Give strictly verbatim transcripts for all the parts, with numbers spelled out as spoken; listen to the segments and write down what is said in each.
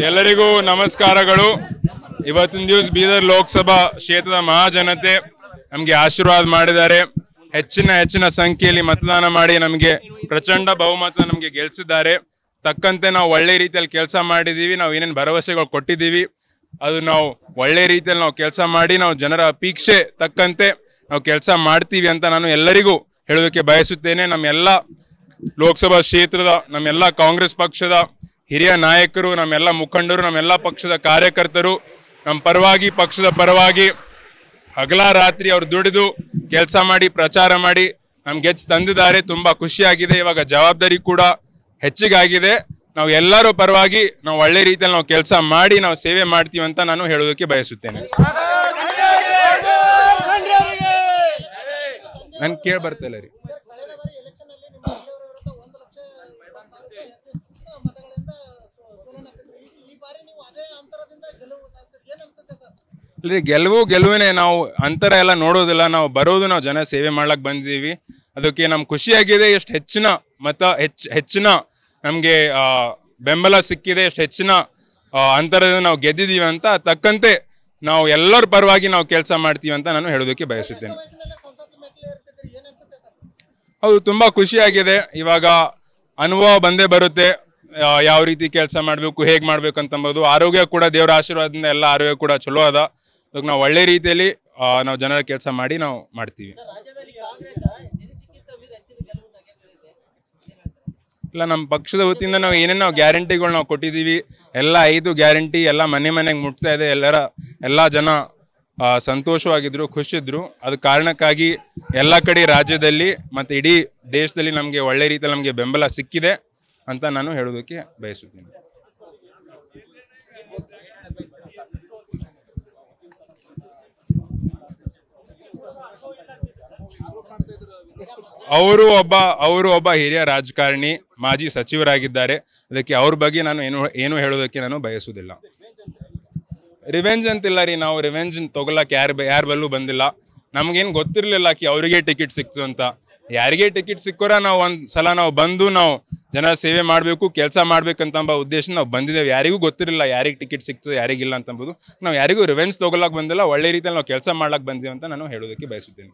ಎಲ್ಲರಿಗೂ ನಮಸ್ಕಾರಗಳು. ಇವತ್ತಿನ ದಿವಸ ಬೀದರ್ ಲೋಕಸಭಾ ಕ್ಷೇತ್ರದ ಮಹಾಜನತೆ ನಮಗೆ ಆಶೀರ್ವಾದ ಮಾಡಿದ್ದಾರೆ. ಹೆಚ್ಚಿನ ಹೆಚ್ಚಿನ ಸಂಖ್ಯೆಯಲ್ಲಿ ಮತದಾನ ಮಾಡಿ ನಮಗೆ ಪ್ರಚಂಡ ಬಹುಮತ ನಮಗೆ ಗೆಲ್ಲಿಸಿದ್ದಾರೆ. ತಕ್ಕಂತೆ ನಾವು ಒಳ್ಳೆ ರೀತಿಯಲ್ಲಿ ಕೆಲಸ ಮಾಡಿದ್ದೀವಿ. ನಾವು ಏನೇನು ಭರವಸೆಗಳು ಕೊಟ್ಟಿದ್ದೀವಿ ಅದು ನಾವು ಒಳ್ಳೆ ರೀತಿಯಲ್ಲಿ ನಾವು ಕೆಲಸ ಮಾಡಿ ನಾವು ಜನರ ಅಪೇಕ್ಷೆ ತಕ್ಕಂತೆ ನಾವು ಕೆಲಸ ಮಾಡ್ತೀವಿ ಅಂತ ನಾನು ಎಲ್ಲರಿಗೂ ಹೇಳೋದಕ್ಕೆ ಬಯಸುತ್ತೇನೆ. ನಮ್ಮೆಲ್ಲ ಲೋಕಸಭಾ ಕ್ಷೇತ್ರದ ನಮ್ಮೆಲ್ಲ ಕಾಂಗ್ರೆಸ್ ಪಕ್ಷದ ಹಿರಿಯ ನಾಯಕರು, ನಮ್ಮೆಲ್ಲ ಮುಖಂಡರು, ನಮ್ಮೆಲ್ಲ ಪಕ್ಷದ ಕಾರ್ಯಕರ್ತರು ನಮ್ಮ ಪರವಾಗಿ ಪಕ್ಷದ ಪರವಾಗಿ ಹಗಲ ರಾತ್ರಿ ಅವರು ದುಡಿದು ಕೆಲಸ ಮಾಡಿ ಪ್ರಚಾರ ಮಾಡಿ ನಮ್ಗೆ ಹೆಚ್ಚು ತಂದಿದ್ದಾರೆ. ತುಂಬ ಖುಷಿಯಾಗಿದೆ. ಇವಾಗ ಜವಾಬ್ದಾರಿ ಕೂಡ ಹೆಚ್ಚಿಗಾಗಿದೆ. ನಾವು ಎಲ್ಲರೂ ಪರವಾಗಿ ನಾವು ಒಳ್ಳೆ ರೀತಿಯಲ್ಲಿ ನಾವು ಕೆಲಸ ಮಾಡಿ ನಾವು ಸೇವೆ ಮಾಡ್ತೀವಿ ಅಂತ ನಾನು ಹೇಳೋದಕ್ಕೆ ಬಯಸುತ್ತೇನೆ. ನನ್ ಕೇಳಿ ಬರ್ತಿಲ್ಲ ರೀ. ಇಲ್ರಿ, ಗೆಲುವು ಗೆಲುವಿನೇ. ನಾವು ಅಂತರ ಎಲ್ಲ ನೋಡೋದಿಲ್ಲ. ನಾವು ಬರೋದು ನಾವು ಜನ ಸೇವೆ ಮಾಡ್ಲಕ್ಕೆ ಬಂದಿದ್ದೀವಿ. ಅದಕ್ಕೆ ನಮ್ಗೆ ಖುಷಿಯಾಗಿದೆ. ಎಷ್ಟು ಹೆಚ್ಚಿನ ಮತ ಹೆಚ್ಚು ಹೆಚ್ಚಿನ ನಮಗೆ ಬೆಂಬಲ ಸಿಕ್ಕಿದೆ, ಎಷ್ಟು ಹೆಚ್ಚಿನ ಅಂತರದಿಂದ ನಾವು ಗೆದ್ದಿದ್ದೀವಿ ಅಂತ ತಕ್ಕಂತೆ ನಾವು ಎಲ್ಲರ ಪರವಾಗಿ ನಾವು ಕೆಲಸ ಮಾಡ್ತೀವಿ ಅಂತ ನಾನು ಹೇಳೋದಕ್ಕೆ ಬಯಸುತ್ತೇನೆ. ಹೌದು, ತುಂಬ ಖುಷಿಯಾಗಿದೆ. ಇವಾಗ ಅನುಭವ ಬಂದೇ ಬರುತ್ತೆ, ಯಾವ ರೀತಿ ಕೆಲಸ ಮಾಡಬೇಕು, ಹೇಗೆ ಮಾಡಬೇಕು ಅಂತಂಬೋದು. ಆರೋಗ್ಯ ಕೂಡ ದೇವರ ಆಶೀರ್ವಾದದಿಂದ ಎಲ್ಲ ಆರೋಗ್ಯ ಕೂಡ ಚಲೋ ಅದ. ಅದಕ್ಕೆ ನಾವು ಒಳ್ಳೆ ರೀತಿಯಲ್ಲಿ ನಾವು ಜನರ ಕೆಲಸ ಮಾಡಿ ನಾವು ಮಾಡ್ತೀವಿ. ಇಲ್ಲ, ನಮ್ಮ ಪಕ್ಷದ ವತಿಯಿಂದ ನಾವು ಏನೇನು ನಾವು ಗ್ಯಾರಂಟಿಗಳು ನಾವು ಕೊಟ್ಟಿದ್ದೀವಿ, ಎಲ್ಲ ಐದು ಗ್ಯಾರಂಟಿ ಎಲ್ಲ ಮನೆ ಮನೆಗೆ ಮುಟ್ತಾ ಇದೆ. ಎಲ್ಲರ ಎಲ್ಲ ಜನ ಸಂತೋಷವಾಗಿದ್ದರು, ಖುಷಿದ್ರು. ಅದು ಕಾರಣಕ್ಕಾಗಿ ಎಲ್ಲ ಕಡೆ ರಾಜ್ಯದಲ್ಲಿ ಮತ್ತು ಇಡೀ ದೇಶದಲ್ಲಿ ನಮಗೆ ಒಳ್ಳೆ ರೀತಿಯಲ್ಲಿ ನಮಗೆ ಬೆಂಬಲ ಸಿಕ್ಕಿದೆ ಅಂತ ನಾನು ಹೇಳೋದಕ್ಕೆ ಬಯಸುತ್ತೇನೆ. ಅವರು ಒಬ್ಬ ಅವರು ಒಬ್ಬ ಹಿರಿಯ ರಾಜಕಾರಣಿ, ಮಾಜಿ ಸಚಿವರಾಗಿದ್ದಾರೆ. ಅದಕ್ಕೆ ಅವ್ರ ಬಗ್ಗೆ ನಾನು ಏನು ಏನು ಹೇಳೋದಕ್ಕೆ ನಾನು ಬಯಸುವುದಿಲ್ಲ. ರಿವೆಂಜ್ ಅಂತಿಲ್ಲ ರೀ. ನಾವು ರಿವೆಂಜ್ ತೊಗೊಳಕ್ಕೆ ಯಾರು ಯಾರ ಬಲ್ಲೂ ಬಂದಿಲ್ಲ. ನಮಗೇನು ಗೊತ್ತಿರಲಿಲ್ಲ ಕಿ ಅವರಿಗೆ ಟಿಕೆಟ್ ಸಿಕ್ತು ಅಂತ. ಯಾರಿಗೆ ಟಿಕೆಟ್ ಸಿಕ್ಕೋರ ನಾವು ಒಂದು ಸಲ ನಾವು ಬಂದು ನಾವು ಜನರ ಸೇವೆ ಮಾಡಬೇಕು, ಕೆಲಸ ಮಾಡ್ಬೇಕಂತಂಬ ಉದ್ದೇಶ ನಾವು ಬಂದಿದ್ದೇವೆ. ಯಾರಿಗೂ ಗೊತ್ತಿರಲಿಲ್ಲ ಯಾರಿಗೆ ಟಿಕೆಟ್ ಸಿಕ್ತು ಯಾರಿಗಿಲ್ಲ ಅಂತಂಬೋದು. ನಾವು ಯಾರಿಗೂ ರಿವೆಂಜ್ ತೊಗೊಳಕ್ಕೆ ಬಂದಿಲ್ಲ, ಒಳ್ಳೆ ರೀತಿಯಲ್ಲಿ ನಾವು ಕೆಲಸ ಮಾಡ್ಲಿಕ್ಕೆ ಬಂದೀವಿ ಅಂತ ನಾನು ಹೇಳೋದಕ್ಕೆ ಬಯಸುತ್ತೇನೆ.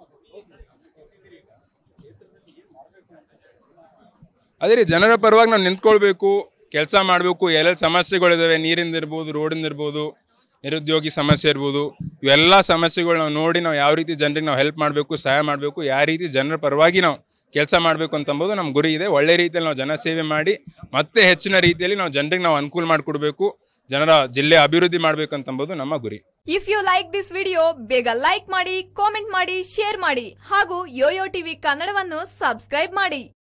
ಅದೇ ರೀ, ಜನರ ಪರವಾಗಿ ನಾವು ನಿಂತ್ಕೊಳ್ಬೇಕು, ಕೆಲಸ ಮಾಡಬೇಕು. ಎಲ್ಲೆಲ್ಲಿ ಸಮಸ್ಯೆಗಳಿದ್ದಾವೆ, ನೀರಿಂದ ಇರ್ಬೋದು, ರೋಡಿಂದ ಇರ್ಬೋದು, ನಿರುದ್ಯೋಗಿ ಸಮಸ್ಯೆ ಇರ್ಬೋದು, ಇವೆಲ್ಲ ಸಮಸ್ಯೆಗಳು ನಾವು ನೋಡಿ ನಾವು ಯಾವ ರೀತಿ ಜನರಿಗೆ ನಾವು ಹೆಲ್ಪ್ ಮಾಡಬೇಕು, ಸಹಾಯ ಮಾಡಬೇಕು, ಯಾವ ರೀತಿ ಜನರ ಪರವಾಗಿ ನಾವು ಕೆಲಸ ಮಾಡಬೇಕು ಅಂತಂಬೋದು ನಮ್ಮ ಗುರಿ ಇದೆ. ಒಳ್ಳೆ ರೀತಿಯಲ್ಲಿ ನಾವು ಜನ ಸೇವೆ ಮಾಡಿ ಮತ್ತೆ ಹೆಚ್ಚಿನ ರೀತಿಯಲ್ಲಿ ನಾವು ಜನರಿಗೆ ನಾವು ಅನುಕೂಲ ಮಾಡಿಕೊಡ್ಬೇಕು, ಜನರ ಜಿಲ್ಲೆ ಅಭಿವೃದ್ಧಿ ಮಾಡ್ಬೇಕಂತಂಬೋದು ನಮ್ಮ ಗುರಿ. If you like this video, ಬೇಗ ಲೈಕ್ ಮಾಡಿ, ಕಾಮೆಂಟ್ ಮಾಡಿ, ಶೇರ್ ಮಾಡಿ ಹಾಗೂ ಯೋಯೋ ಟಿವಿ ಕನ್ನಡವನ್ನು ಸಬ್ಸ್ಕ್ರೈಬ್ ಮಾಡಿ.